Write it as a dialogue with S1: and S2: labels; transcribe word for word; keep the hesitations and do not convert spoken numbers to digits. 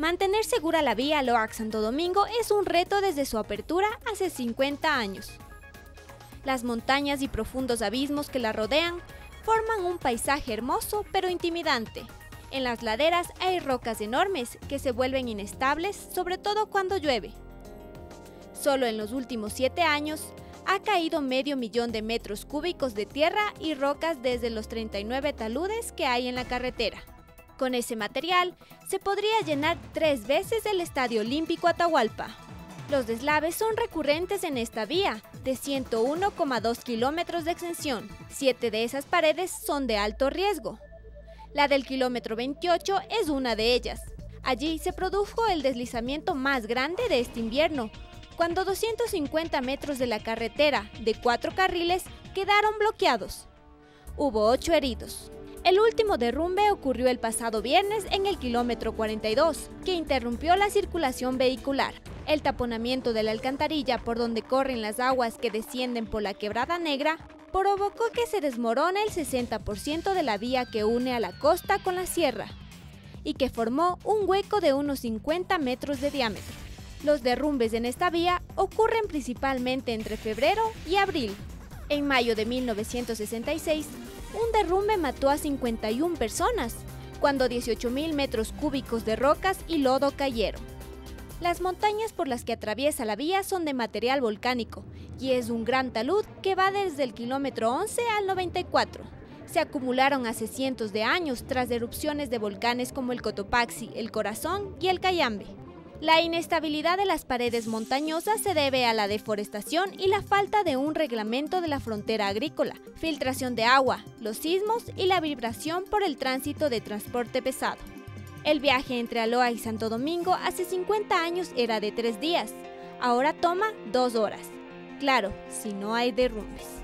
S1: Mantener segura la vía Loac-Santo Domingo es un reto desde su apertura hace cincuenta años. Las montañas y profundos abismos que la rodean forman un paisaje hermoso pero intimidante. En las laderas hay rocas enormes que se vuelven inestables, sobre todo cuando llueve. Solo en los últimos siete años ha caído medio millón de metros cúbicos de tierra y rocas desde los treinta y nueve taludes que hay en la carretera. Con ese material se podría llenar tres veces el Estadio Olímpico Atahualpa. Los deslaves son recurrentes en esta vía, de ciento uno coma dos kilómetros de extensión. Siete de esas paredes son de alto riesgo. La del kilómetro veintiocho es una de ellas. Allí se produjo el deslizamiento más grande de este invierno, cuando doscientos cincuenta metros de la carretera, de cuatro carriles, quedaron bloqueados. Hubo ocho heridos. El último derrumbe ocurrió el pasado viernes en el kilómetro cuarenta y dos, que interrumpió la circulación vehicular. El taponamiento de la alcantarilla por donde corren las aguas que descienden por la Quebrada Negra provocó que se desmorone el sesenta por ciento de la vía que une a la costa con la sierra y que formó un hueco de unos cincuenta metros de diámetro. Los derrumbes en esta vía ocurren principalmente entre febrero y abril. En mayo de mil novecientos sesenta y seis, un derrumbe mató a cincuenta y una personas, cuando dieciocho mil metros cúbicos de rocas y lodo cayeron. Las montañas por las que atraviesa la vía son de material volcánico y es un gran talud que va desde el kilómetro once al noventa y cuatro. Se acumularon hace cientos de años tras erupciones de volcanes como el Cotopaxi, el Corazón y el Cayambe. La inestabilidad de las paredes montañosas se debe a la deforestación y la falta de un reglamento de la frontera agrícola, filtración de agua, los sismos y la vibración por el tránsito de transporte pesado. El viaje entre Aloa y Santo Domingo hace cincuenta años era de tres días, ahora toma dos horas. Claro, si no hay derrumbes.